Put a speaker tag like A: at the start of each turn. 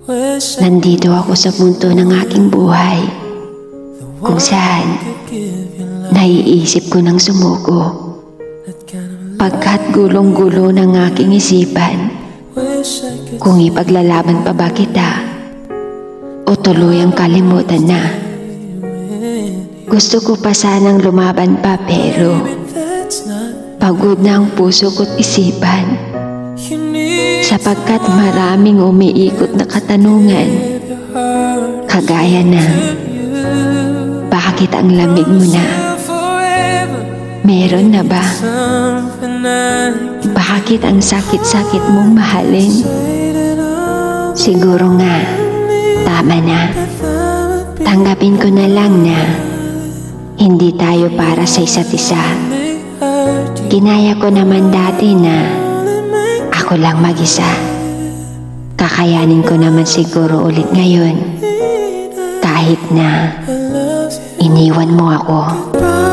A: Nandito ako sa punto ng aking buhay kung saan naiisip ko ng sumuko pagkat gulong-gulo ng aking isipan kung ipaglalaban pa ba kita o tuluyang kalimutan na. Gusto ko pa sanang lumaban pa pero pagod na ang puso ko't isipan sapagkat maraming umiikot na katanungan kagaya ng bakit ang lamig mo na? Meron na ba? Bakit ang sakit-sakit mong mahalin? Siguro nga, tama na. Tanggapin ko na lang na hindi tayo para sa isa't isa. Kinaya ko naman dati na ako lang mag-isa. Kakayanin ko naman siguro ulit ngayon kahit na iniwan mo ako.